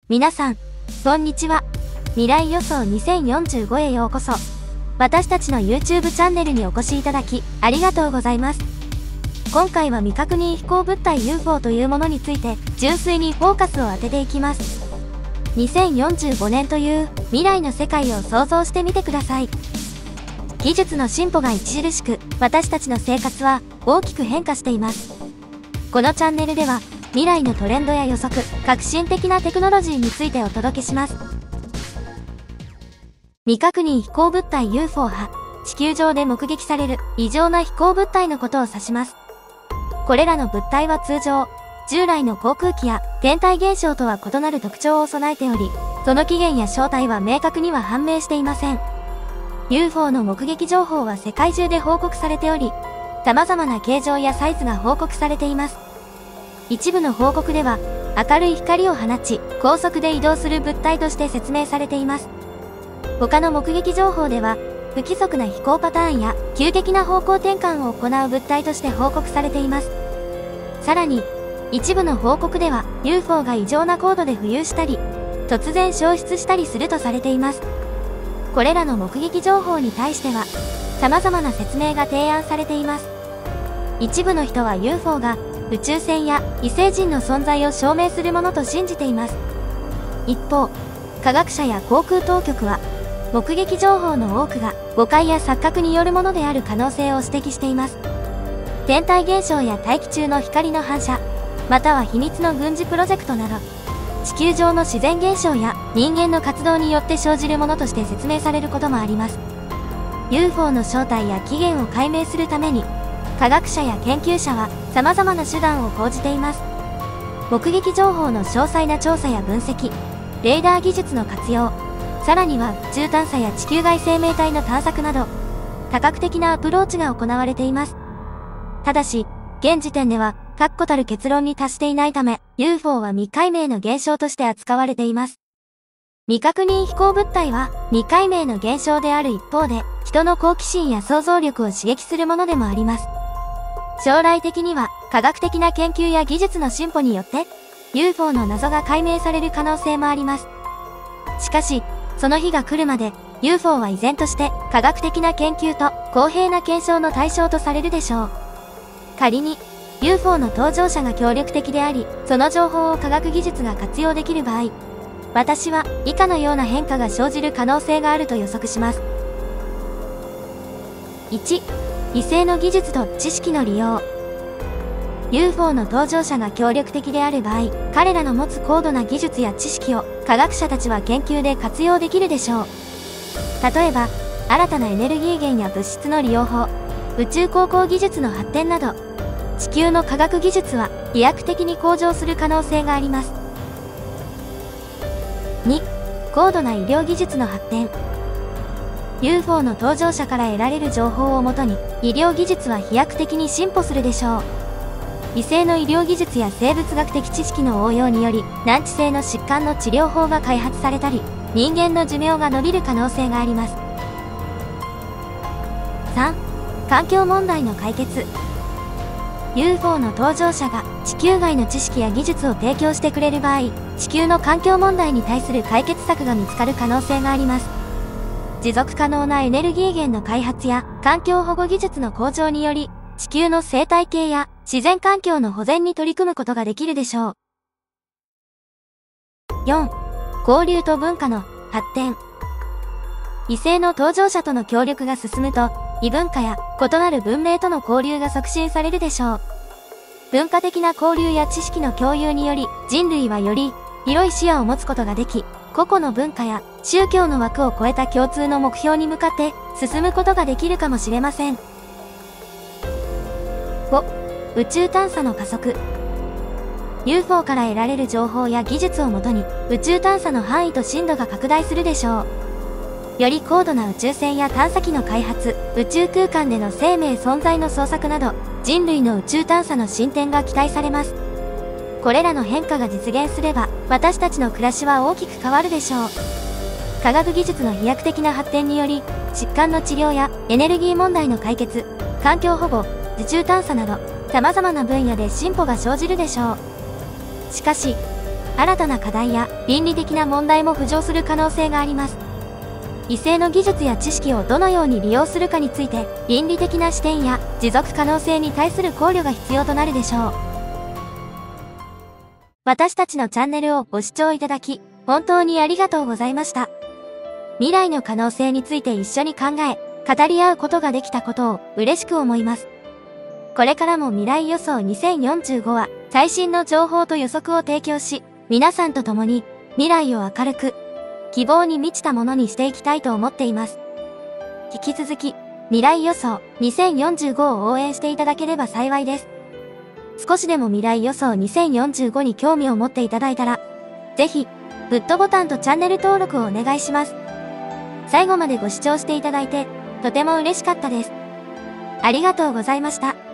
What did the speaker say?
皆さん、こんにちは。未来予想2045へようこそ。私たちの YouTube チャンネルにお越しいただき、ありがとうございます。今回は未確認飛行物体 UFO というものについて、純粋にフォーカスを当てていきます。2045年という未来の世界を想像してみてください。技術の進歩が著しく、私たちの生活は大きく変化しています。このチャンネルでは、未来のトレンドや予測、革新的なテクノロジーについてお届けします。未確認飛行物体 UFO は、地球上で目撃される異常な飛行物体のことを指します。これらの物体は通常、従来の航空機や天体現象とは異なる特徴を備えており、その起源や正体は明確には判明していません。UFO の目撃情報は世界中で報告されており、様々な形状やサイズが報告されています。一部の報告では、明るい光を放ち、高速で移動する物体として説明されています。他の目撃情報では、不規則な飛行パターンや急激な方向転換を行う物体として報告されています。さらに、一部の報告では UFO が異常な高度で浮遊したり、突然消失したりするとされています。これらの目撃情報に対しては、様々な説明が提案されています。一部の人は UFO が宇宙船や異星人の存在を証明するものと信じています。一方、科学者や航空当局は、目撃情報の多くが誤解や錯覚によるものである可能性を指摘しています。天体現象や大気中の光の反射、または秘密の軍事プロジェクトなど、地球上の自然現象や人間の活動によって生じるものとして説明されることもあります。UFO の正体や起源を解明するために、科学者や研究者は様々な手段を講じています。目撃情報の詳細な調査や分析、レーダー技術の活用、さらには宇宙探査や地球外生命体の探索など、多角的なアプローチが行われています。ただし、現時点では確固たる結論に達していないため、UFO は未解明の現象として扱われています。未確認飛行物体は未解明の現象である一方で、人の好奇心や想像力を刺激するものでもあります。将来的には科学的な研究や技術の進歩によって UFO の謎が解明される可能性もあります。しかし、その日が来るまで UFO は依然として科学的な研究と公平な検証の対象とされるでしょう。仮に UFO の搭乗者が協力的であり、その情報を科学技術が活用できる場合、私は以下のような変化が生じる可能性があると予測します。1、異性の技術と知識の利用。UFO の搭乗者が協力的である場合、彼らの持つ高度な技術や知識を科学者たちは研究で活用できるでしょう。例えば、新たなエネルギー源や物質の利用法、宇宙航行技術の発展など、地球の科学技術は飛躍的に向上する可能性があります。2、高度な医療技術の発展。UFO の搭乗者から得られる情報をもとに、医療技術は飛躍的に進歩するでしょう。異性の医療技術や生物学的知識の応用により、難治性の疾患の治療法が開発されたり、人間の寿命が伸びる可能性があります。3、環境問題の解決。UFO の搭乗者が地球外の知識や技術を提供してくれる場合、地球の環境問題に対する解決策が見つかる可能性があります。持続可能なエネルギー源の開発や環境保護技術の向上により、地球の生態系や自然環境の保全に取り組むことができるでしょう。4、交流と文化の発展。異性の搭乗者との協力が進むと、異文化や異なる文明との交流が促進されるでしょう。文化的な交流や知識の共有により、人類はより広い視野を持つことができ、個々の文化や宗教の枠を超えた共通の目標に向かって進むことができるかもしれません。5、宇宙探査の加速。UFO から得られる情報や技術をもとに宇宙探査の範囲と深度が拡大するでしょう。より高度な宇宙船や探査機の開発、宇宙空間での生命存在の捜索など、人類の宇宙探査の進展が期待されます。これらの変化が実現すれば、私たちの暮らしは大きく変わるでしょう。科学技術の飛躍的な発展により、疾患の治療やエネルギー問題の解決、環境保護、宇宙探査など、様々な分野で進歩が生じるでしょう。しかし、 新たな課題や倫理的な問題も浮上する可能性があります。異性の技術や知識をどのように利用するかについて、倫理的な視点や持続可能性に対する考慮が必要となるでしょう。私たちのチャンネルをご視聴いただき、本当にありがとうございました。未来の可能性について一緒に考え、語り合うことができたことを嬉しく思います。これからも未来予想2045は最新の情報と予測を提供し、皆さんと共に未来を明るく、希望に満ちたものにしていきたいと思っています。引き続き、未来予想2045を応援していただければ幸いです。少しでも未来予想2045に興味を持っていただいたら、ぜひ、グッドボタンとチャンネル登録をお願いします。最後までご視聴していただいて、とても嬉しかったです。ありがとうございました。